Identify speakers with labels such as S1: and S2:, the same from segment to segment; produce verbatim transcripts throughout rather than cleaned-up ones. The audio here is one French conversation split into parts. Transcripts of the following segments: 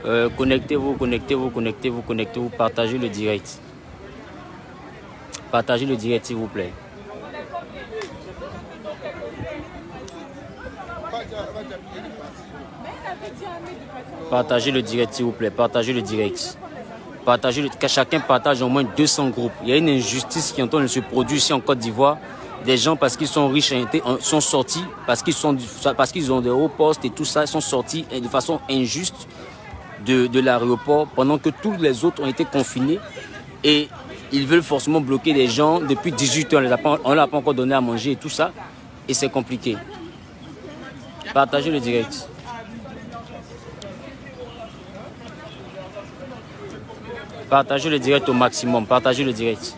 S1: Euh, connectez-vous, connectez-vous, connectez-vous, connectez-vous, partagez le direct. Partagez le direct, s'il vous plaît. Partagez le direct, s'il vous plaît. Partagez le direct. Partagez le... Que chacun partage au moins deux cents groupes. Il y a une injustice qui est en train de se produire ici en Côte d'Ivoire. Des gens, parce qu'ils sont riches, sont sortis, parce qu'ils sont, parce qu'ils ont des hauts postes et tout ça, sont sortis de façon injuste de, de l'aéroport pendant que tous les autres ont été confinés. Et ils veulent forcément bloquer les gens. Depuis dix-huit heures, on ne leur a pas encore donné à manger et tout ça. Et c'est compliqué. Partagez le direct. Partagez le direct au maximum. Partagez le direct.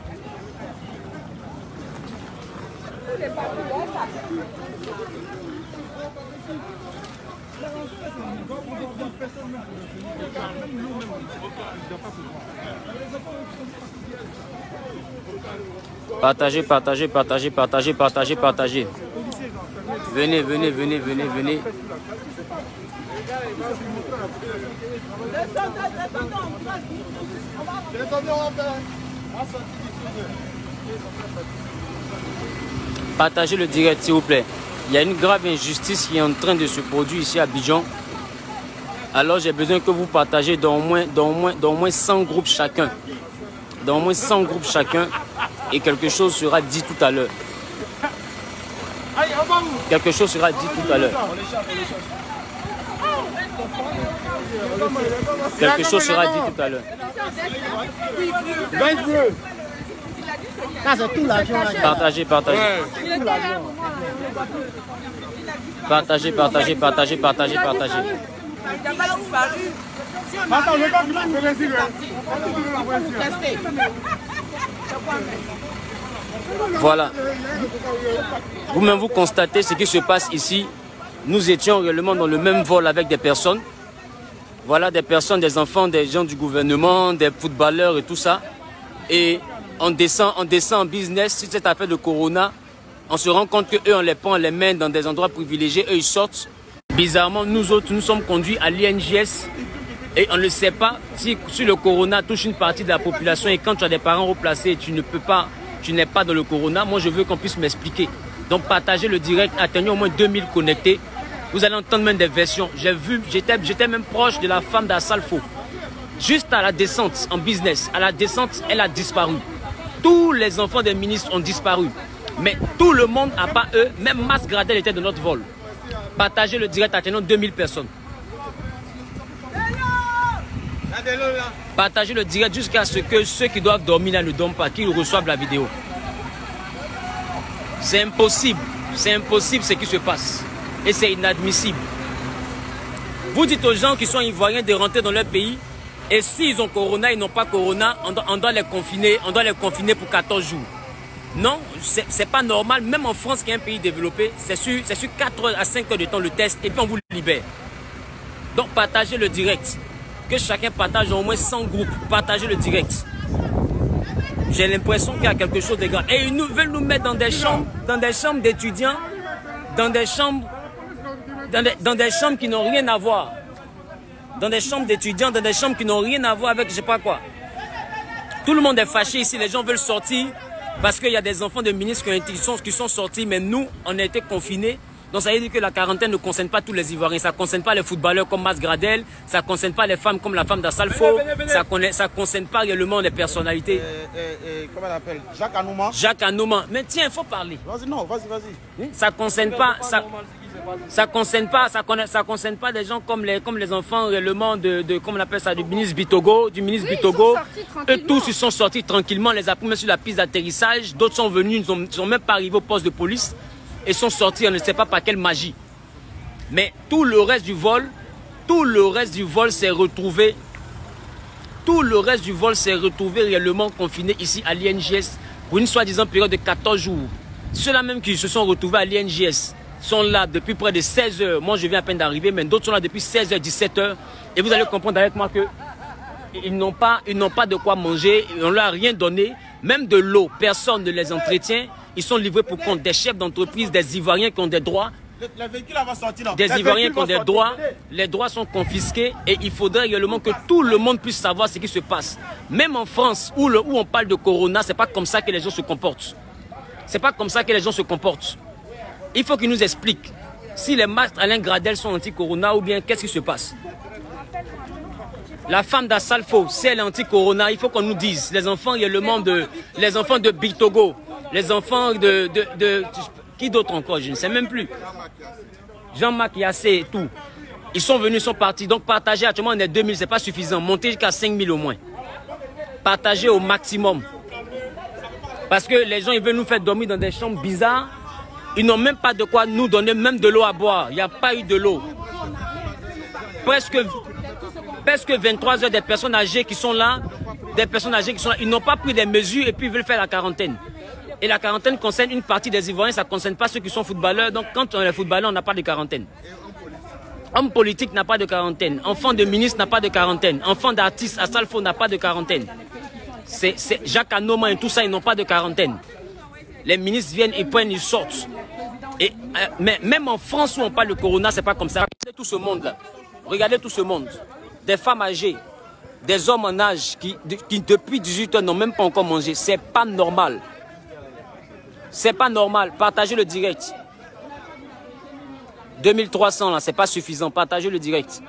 S1: Partagez, partagez, partagez, partagez, partagez, partagez. Venez, venez, venez, venez, venez. Partagez le direct, s'il vous plaît. Il y a une grave injustice qui est en train de se produire ici à Abidjan. Alors j'ai besoin que vous partagez dans au moins, dans au moins, dans au moins cent groupes chacun. Dans au moins cent groupes chacun. Et quelque chose sera dit tout à l'heure. Quelque chose sera dit tout à l'heure. Quelque chose sera dit tout à l'heure. Partagez, partagez. Partagez, partagez, partagez, partagez, partagez. Voilà. Vous-même vous constatez ce qui se passe ici. Nous étions réellement dans le même vol avec des personnes. Voilà, des personnes, des enfants, des gens du gouvernement, des footballeurs et tout ça. Et on descend, on descend en business sur cette affaire de Corona. On se rend compte qu'eux, on les prend, on les met dans des endroits privilégiés. Eux, ils sortent. Bizarrement, nous autres, nous sommes conduits à l'I N J S. Et on ne sait pas si, si le Corona touche une partie de la population. Et quand tu as des parents replacés, tu ne peux pas, tu n'es pas dans le Corona. Moi, je veux qu'on puisse m'expliquer. Donc, partagez le direct. Atteignons au moins deux mille connectés. Vous allez entendre même des versions. J'ai vu, j'étais même proche de la femme d'Assalfo. Juste à la descente en business, à la descente, elle a disparu. Tous les enfants des ministres ont disparu. Mais tout le monde, à part eux, même Mas Gradel était de notre vol. Partagez le direct, atteignons deux mille personnes. Partagez le direct jusqu'à ce que ceux qui doivent dormir là ne dorment pas, qu'ils reçoivent la vidéo. C'est impossible. C'est impossible ce qui se passe. Et c'est inadmissible. Vous dites aux gens qui sont ivoiriens de rentrer dans leur pays. Et s'ils ont Corona, ils n'ont pas Corona, on doit, on doit les confiner, on doit les confiner pour quatorze jours. Non, c'est pas normal. Même en France, qui est un pays développé, c'est sur, sur quatre à cinq heures de temps le test et puis on vous libère. Donc partagez le direct. Que chacun partage au moins cent groupes. Partagez le direct. J'ai l'impression qu'il y a quelque chose de grand. Et ils nous veulent nous mettre dans des chambres, dans des chambres d'étudiants, dans des chambres, dans des, dans des chambres qui n'ont rien à voir. Dans des chambres d'étudiants, dans des chambres qui n'ont rien à voir avec je sais pas quoi. Tout le monde est fâché ici, les gens veulent sortir parce qu'il y a des enfants de ministres qui, ont été, qui, sont, qui sont sortis, mais nous, on a été confinés. Donc ça veut dire que la quarantaine ne concerne pas tous les Ivoiriens, ça ne concerne pas les footballeurs comme Mas Gradel, ça ne concerne pas les femmes comme la femme d'Assalfo, ça ne concerne pas réellement les personnalités.
S2: Euh, euh, euh, comment on appelle? Jacques Anouma.
S1: Jacques Anouma. Mais tiens, il faut parler.
S2: Vas-y, non, vas-y, vas-y.
S1: Ça ne concerne pas... Ça... Ça ne concerne pas, ça ça concerne pas des gens comme les, comme les enfants réellement de, de, comment on appelle ça, du ministre Bitogo, du ministre oui, Bitogo. Eux tous, ils sont sortis tranquillement, les a pris sur la piste d'atterrissage. D'autres sont venus, ils ne sont, sont même pas arrivés au poste de police et sont sortis, on ne sait pas par quelle magie. Mais tout le reste du vol, tout le reste du vol s'est retrouvé, tout le reste du vol s'est retrouvé réellement confiné ici à l'I N J S pour une soi-disant période de quatorze jours. Ceux-là même qui se sont retrouvés à l'I N J S sont là depuis près de seize heures. Moi, je viens à peine d'arriver, mais d'autres sont là depuis seize heures, dix-sept heures. Et vous allez comprendre avec moi que ils n'ont pas, ils n'ont pas de quoi manger. On ne leur a rien donné. Même de l'eau, personne ne les entretient. Ils sont livrés pour compte des chefs d'entreprise, des Ivoiriens qui ont des droits.
S2: Les véhicules vont sortir là.
S1: Des
S2: Les
S1: Ivoiriens qui ont
S2: vont
S1: des
S2: sortir.
S1: droits, les droits sont confisqués et il faudrait également que tout le monde puisse savoir ce qui se passe. Même en France, où, le, où on parle de Corona, c'est pas comme ça que les gens se comportent. C'est pas comme ça que les gens se comportent. Il faut qu'ils nous expliquent si les masques Alain Gradel sont anti-Corona ou bien qu'est-ce qui se passe. La femme d'Assalfo, si elle est anti-Corona, il faut qu'on nous dise. Les enfants, il y a le monde de, les enfants de Bitogo, les enfants de, de, de qui d'autre encore, je ne sais même plus. Jean-Marc Yassé et tout. Ils sont venus, ils sont partis. Donc partager, actuellement on est deux mille, c'est pas suffisant. Monter jusqu'à cinq mille au moins. Partager au maximum. Parce que les gens, ils veulent nous faire dormir dans des chambres bizarres. Ils n'ont même pas de quoi nous donner même de l'eau à boire. Il n'y a pas eu de l'eau. Presque, presque vingt-trois heures des personnes âgées qui sont là. Des personnes âgées qui sont là. Ils n'ont pas pris des mesures et puis ils veulent faire la quarantaine. Et la quarantaine concerne une partie des Ivoiriens, ça ne concerne pas ceux qui sont footballeurs. Donc quand on est footballeur, on n'a pas de quarantaine. Homme politique n'a pas de quarantaine. Enfant de ministre n'a pas de quarantaine. Enfant d'artiste à Salfo n'a pas de quarantaine. C'est Jacques Anoma et tout ça, ils n'ont pas de quarantaine. Les ministres viennent, ils prennent, ils sortent. Et, euh, mais même en France où on parle de Corona, c'est pas comme ça. Regardez tout ce monde-là. Regardez tout ce monde. Des femmes âgées, des hommes en âge qui, qui depuis dix-huit heures n'ont même pas encore mangé. C'est pas normal. C'est pas normal. Partagez le direct. deux mille trois cents là, c'est pas suffisant. Partagez le direct.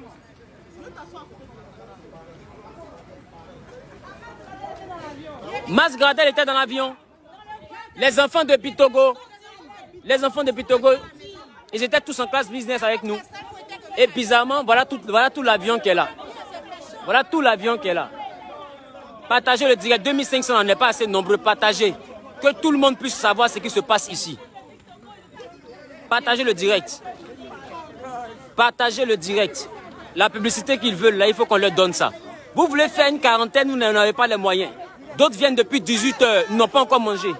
S1: Mas Gradel était dans l'avion. Les enfants de Bitogo, les enfants de Bitogo, ils étaient tous en classe business avec nous. Et bizarrement, voilà tout, voilà tout l'avion qui est là. Voilà tout l'avion qui est là. Partagez le direct. deux mille cinq cents, on n'est pas assez nombreux. Partagez. Que tout le monde puisse savoir ce qui se passe ici. Partagez le direct. Partagez le direct. La publicité qu'ils veulent, là, il faut qu'on leur donne ça. Vous voulez faire une quarantaine, vous n'en avez pas les moyens. D'autres viennent depuis dix-huit heures, ils n'ont pas encore mangé.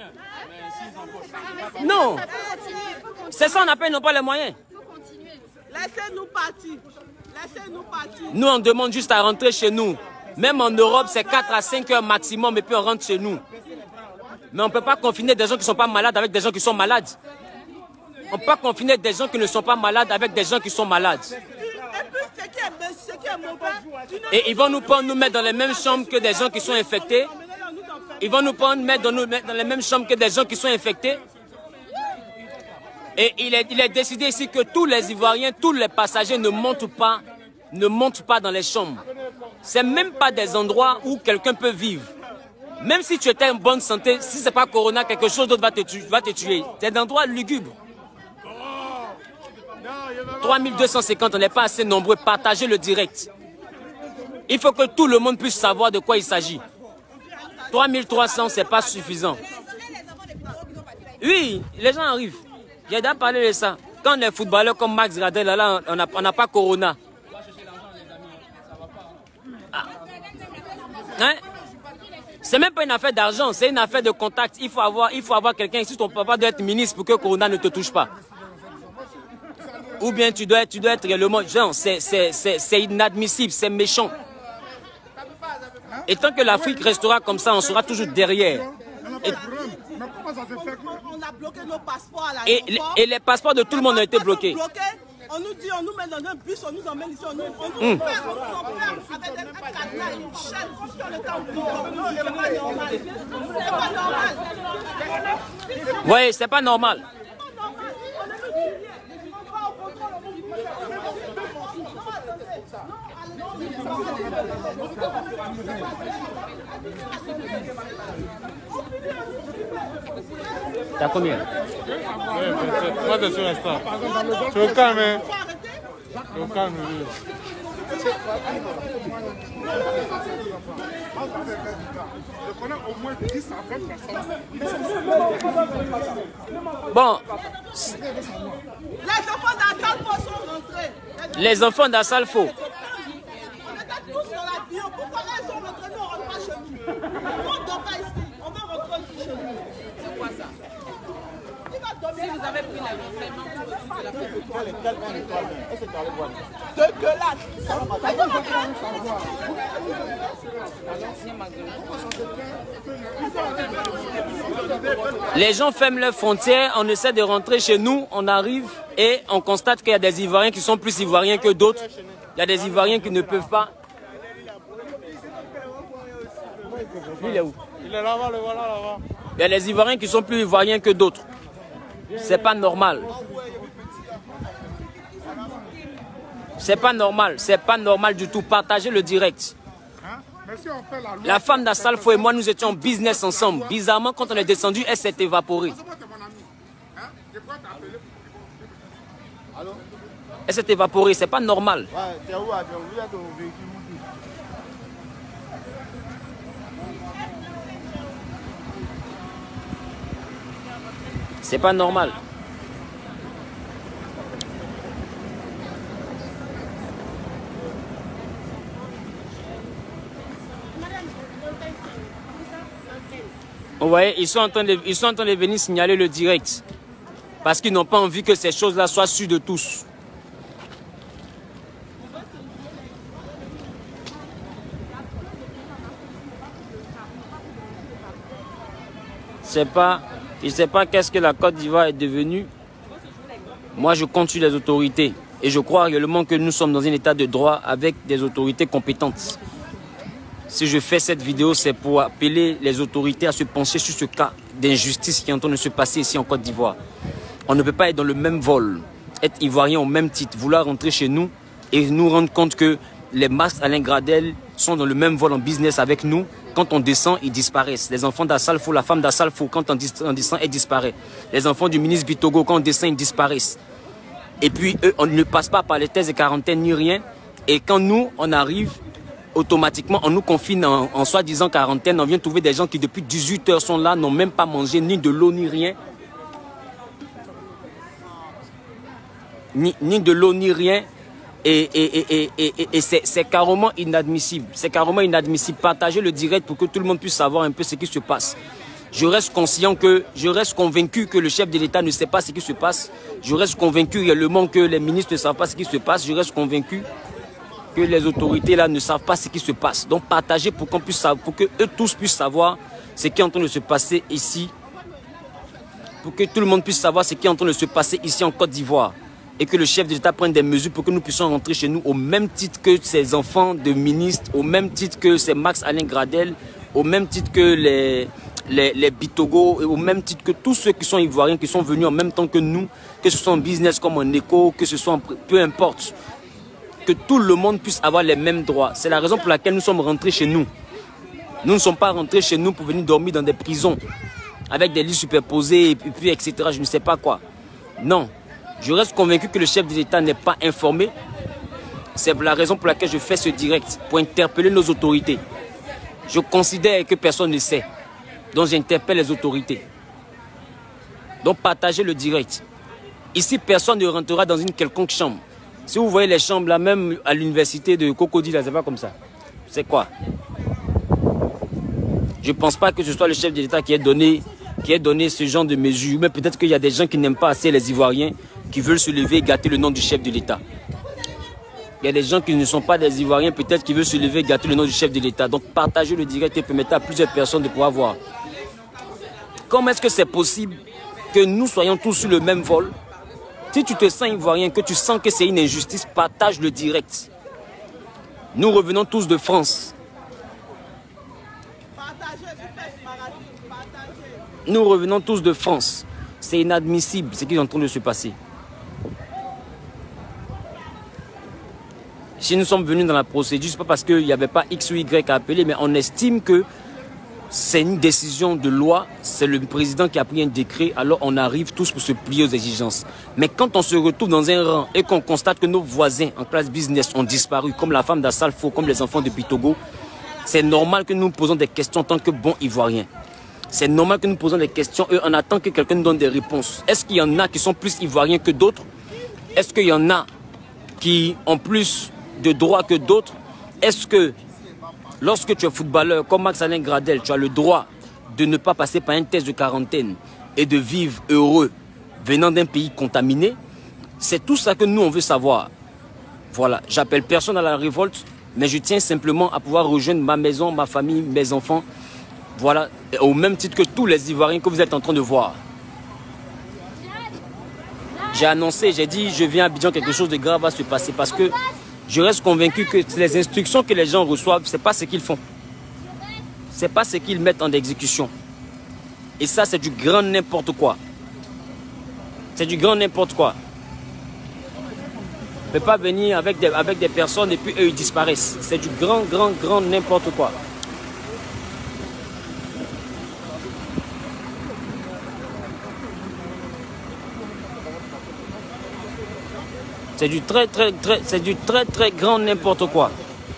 S1: Non. C'est ça, on appelle, ils n'ont pas les moyens.
S3: Laissez-nous partir. Laissez-nous partir.
S1: Nous, on demande juste à rentrer chez nous. Même en Europe, c'est quatre à cinq heures maximum et puis on rentre chez nous. Mais on ne peut pas confiner des gens qui ne sont pas malades avec des gens qui sont malades. On ne peut pas confiner des gens qui ne sont pas malades avec des gens qui sont malades. Et ils vont nous prendre, nous mettre dans les mêmes chambres que des gens qui sont infectés. Ils vont nous prendre, mettre dans, nous, mettre dans les mêmes chambres que des gens qui sont infectés. Et il est, il est décidé ici que tous les Ivoiriens, tous les passagers ne montent pas, ne montent pas dans les chambres. Ce n'est même pas des endroits où quelqu'un peut vivre. Même si tu étais en bonne santé, si ce n'est pas Corona, quelque chose d'autre va te tuer. Va te tuer. C'est un endroit lugubre. trois mille deux cent cinquante, on n'est pas assez nombreux. Partagez le direct. Il faut que tout le monde puisse savoir de quoi il s'agit. trois mille trois cents, ce n'est pas suffisant. Oui, les gens arrivent. J'ai déjà parlé de ça. Quand les footballeurs comme Max Gradel, là, on n'a pas Corona. Ah. Hein? C'est même pas une affaire d'argent, c'est une affaire de contact. Il faut avoir, il faut avoir quelqu'un ici. Ton papa doit être ministre pour que Corona ne te touche pas. Ou bien tu dois, tu dois être réellement... Genre, c'est inadmissible, c'est méchant. Et tant que l'Afrique restera comme ça, on sera toujours derrière. Et,
S3: on a bloqué nos passeports à
S1: et, et les passeports de tout le monde ont été bloqués.
S3: On nous dit, on nous met dans un bus, on nous emmène ici, on nous, on nous mmh. fait, on nous enferme avec des cadenas, une chaîne, comme si on était en prison. Non, c'est pas normal. C'est pas normal.
S1: Oui, c'est pas normal. T'as combien?
S4: Moi, je suis restant. Je suis au calme. Je suis au calme.
S1: Bon.
S3: Les enfants d'Assalfo sont rentrés.
S1: Les enfants d'Assalfo.
S3: On était tous dans l'avion. Pourquoi ils sont rentrés? Nous, on rentre pas chez nous. On ne dort pas ici. On va rentrer chez nous. C'est quoi ça? Si vous avez pris la renseignement,
S1: les gens ferment leurs frontières, on essaie de rentrer chez nous, on arrive et on constate qu'il y a des Ivoiriens qui sont plus Ivoiriens que d'autres. Il y a des Ivoiriens qui ne peuvent pas. Lui, il est où?
S4: Il est là-bas, le voilà là-bas.
S1: Il y a des Ivoiriens qui sont plus Ivoiriens que d'autres. C'est pas normal. C'est pas normal, c'est pas normal du tout. Partagez le direct. La femme d'Assalfo et moi, nous étions en business ensemble. Bizarrement, quand on est descendu, elle s'est évaporée. Elle s'est évaporée, c'est pas normal. C'est pas normal. Vous voyez, ils sont en train de, ils sont en train de venir signaler le direct. Parce qu'ils n'ont pas envie que ces choses-là soient sues de tous. Je ne sais pas, je sais pas qu'est-ce que la Côte d'Ivoire est devenue. Moi, je compte sur les autorités. Et je crois réellement que nous sommes dans un état de droit avec des autorités compétentes. Si je fais cette vidéo, c'est pour appeler les autorités à se pencher sur ce cas d'injustice qui est en train de se passer ici en Côte d'Ivoire. On ne peut pas être dans le même vol, être ivoirien au même titre, vouloir rentrer chez nous et nous rendre compte que les Max Alain Gradel sont dans le même vol en business avec nous. Quand on descend, ils disparaissent. Les enfants d'Assalfo, la femme d'Assalfo, quand on descend, elle disparaît. Les enfants du ministre Bitogo, quand on descend, ils disparaissent. Et puis, eux, on ne passe pas par les tests de quarantaine ni rien. Et quand nous, on arrive, automatiquement, on nous confine en, en soi-disant quarantaine. On vient trouver des gens qui, depuis dix-huit heures, sont là, n'ont même pas mangé ni de l'eau, ni rien. Ni, ni de l'eau, ni rien. Et, et, et, et, et, et c'est carrément inadmissible. C'est carrément inadmissible. Partagez le direct pour que tout le monde puisse savoir un peu ce qui se passe. Je reste conscient que, je reste convaincu que le chef de l'État ne sait pas ce qui se passe. Je reste convaincu réellement que les ministres ne savent pas ce qui se passe. Je reste convaincu que les autorités là ne savent pas ce qui se passe. Donc partagez pour qu'on puisse savoir, pour que eux tous puissent savoir ce qui est en train de se passer ici. Pour que tout le monde puisse savoir ce qui est en train de se passer ici en Côte d'Ivoire. Et que le chef de l'État prenne des mesures pour que nous puissions rentrer chez nous au même titre que ces enfants de ministres, au même titre que ces Max Alain Gradel, au même titre que les, les, les Bitogo, et au même titre que tous ceux qui sont ivoiriens, qui sont venus en même temps que nous, que ce soit en business comme en éco, que ce soit en, peu importe. Que tout le monde puisse avoir les mêmes droits. C'est la raison pour laquelle nous sommes rentrés chez nous. Nous ne sommes pas rentrés chez nous pour venir dormir dans des prisons, avec des lits superposés, et puis, et cetera. Je ne sais pas quoi. Non. Je reste convaincu que le chef de l'État n'est pas informé. C'est la raison pour laquelle je fais ce direct, pour interpeller nos autorités. Je considère que personne ne sait. Donc j'interpelle les autorités. Donc partagez le direct. Ici, personne ne rentrera dans une quelconque chambre. Si vous voyez les chambres là, même à l'université de Cocody, là, c'est pas comme ça. C'est quoi? Je ne pense pas que ce soit le chef de l'État qui ait donné, qui ait donné ce genre de mesures. Mais peut-être qu'il y a des gens qui n'aiment pas assez les Ivoiriens, qui veulent se lever et gâter le nom du chef de l'État. Il y a des gens qui ne sont pas des Ivoiriens, peut-être qui veulent se lever et gâter le nom du chef de l'État. Donc partagez le direct et permettez à plusieurs personnes de pouvoir voir. Comment est-ce que c'est possible que nous soyons tous sur le même vol? Si tu te sens Ivoirien, que tu sens que c'est une injustice, partage le direct. Nous revenons tous de France. Nous revenons tous de France. C'est inadmissible ce qui est en train de se passer. Si nous sommes venus dans la procédure, ce n'est pas parce qu'il n'y avait pas X ou Y à appeler, mais on estime que c'est une décision de loi, c'est le président qui a pris un décret, alors on arrive tous pour se plier aux exigences. Mais quand on se retrouve dans un rang et qu'on constate que nos voisins en classe business ont disparu, comme la femme d'Assalfo, comme les enfants de Bitogo, c'est normal que nous nous posons des questions en tant que bons Ivoiriens. C'est normal que nous posons des questions, eux, en attendant que quelqu'un nous donne des réponses. Est-ce qu'il y en a qui sont plus Ivoiriens que d'autres? Est-ce qu'il y en a qui ont plus de droits que d'autres? Est-ce que lorsque tu es footballeur comme Max Alain Gradel, tu as le droit de ne pas passer par un test de quarantaine et de vivre heureux venant d'un pays contaminé. C'est tout ça que nous, on veut savoir. Voilà, j'appelle personne à la révolte, mais je tiens simplement à pouvoir rejoindre ma maison, ma famille, mes enfants. Voilà, au même titre que tous les Ivoiriens que vous êtes en train de voir. J'ai annoncé, j'ai dit, je viens à Abidjan, quelque chose de grave va se passer parce que je reste convaincu que les instructions que les gens reçoivent, ce n'est pas ce qu'ils font. Ce n'est pas ce qu'ils mettent en exécution. Et ça, c'est du grand n'importe quoi. C'est du grand n'importe quoi. On ne peut pas venir avec des, avec des personnes et puis eux, ils disparaissent. C'est du grand, grand, grand n'importe quoi. C'est du très, très, très, c'est du très, très grand n'importe quoi.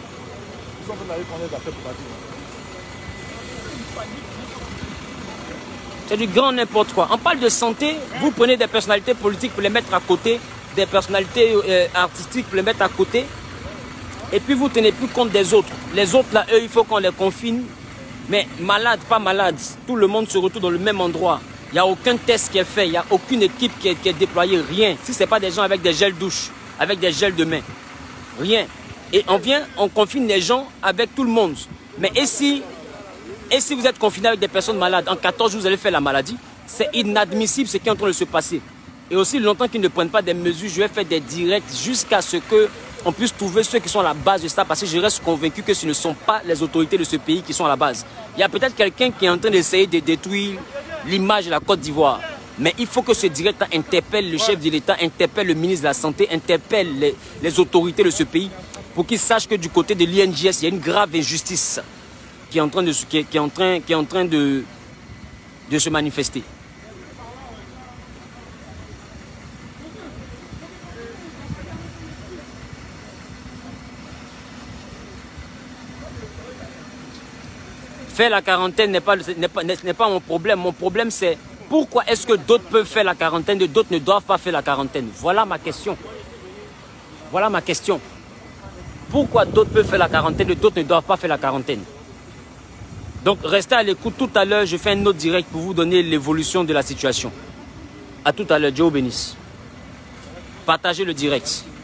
S1: C'est du grand n'importe quoi. On parle de santé, vous prenez des personnalités politiques pour les mettre à côté, des personnalités euh, artistiques pour les mettre à côté, et puis vous ne tenez plus compte des autres. Les autres, là, eux, il faut qu'on les confine. Mais malades, pas malades, tout le monde se retrouve dans le même endroit. Il n'y a aucun test qui est fait, il n'y a aucune équipe qui est, qui est déployée, rien. Si ce n'est pas des gens avec des gels douche, avec des gels de main, rien. Et on vient, on confine les gens avec tout le monde. Mais et si, et si vous êtes confiné avec des personnes malades, en quatorze jours vous allez faire la maladie, c'est inadmissible ce qui est en train de se passer. Et aussi longtemps qu'ils ne prennent pas des mesures, je vais faire des directs jusqu'à ce qu'on puisse trouver ceux qui sont à la base de ça, parce que je reste convaincu que ce ne sont pas les autorités de ce pays qui sont à la base. Il y a peut-être quelqu'un qui est en train d'essayer de détruire l'image de la Côte d'Ivoire. Mais il faut que ce direct interpelle le chef de l'État, interpelle le ministre de la Santé, interpelle les, les autorités de ce pays pour qu'ils sachent que du côté de l'I N J S, il y a une grave injustice qui est en train de, qui est, qui est en train, qui est en train de, de se manifester. Faire la quarantaine n'est pas, n'est pas, n'est pas mon problème. Mon problème, c'est pourquoi est-ce que d'autres peuvent faire la quarantaine et d'autres ne doivent pas faire la quarantaine? Voilà ma question. Voilà ma question. Pourquoi d'autres peuvent faire la quarantaine et d'autres ne doivent pas faire la quarantaine? Donc, restez à l'écoute. Tout à l'heure, je fais un autre direct pour vous donner l'évolution de la situation. À tout à l'heure. Dieu vous bénisse. Partagez le direct.